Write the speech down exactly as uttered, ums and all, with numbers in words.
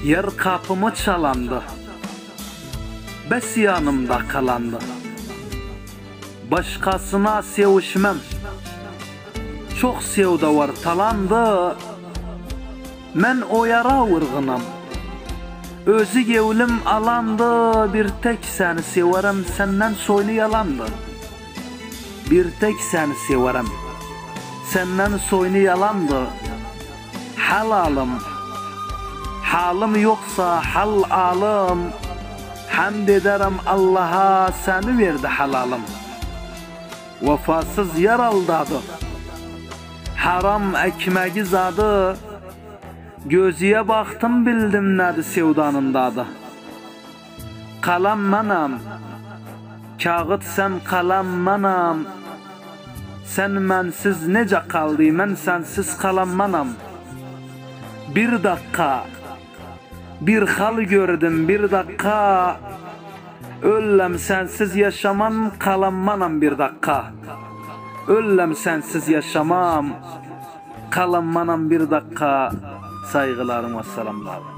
Yer kapımı çalandı, bes yanımda kalandı. Başkasına sevişmem, çok sevda var talandı. Men o yara vurgunam, özü gevlim alandı. Bir tek seni severim, senden soylu yalandı. Bir tek seni severim, senden soylu yalandı. Halalım, halim yoksa hal alım. Hamd ederim Allah'a, seni verdi halalım. Vefasız yer aldadı, haram ekmeği zadı. Gözüye baktım bildim nədir sevdanın dadı. Kalam mənəm, kağıt sen kalam mənəm. Sen mənsiz necə qaldı, mən sensiz kalam mənəm. Bir dakika, bir hal gördüm bir dakika. Öllem sensiz yaşamam, kalam mənəm bir dakika. Öllem sensiz yaşamam, kalam mənəm bir dakika. Saygılarım ve selamlarım.